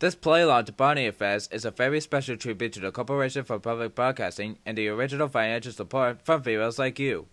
This play-along to Barney Friends is a very special tribute to the Corporation for Public Broadcasting and the original financial support from viewers like you.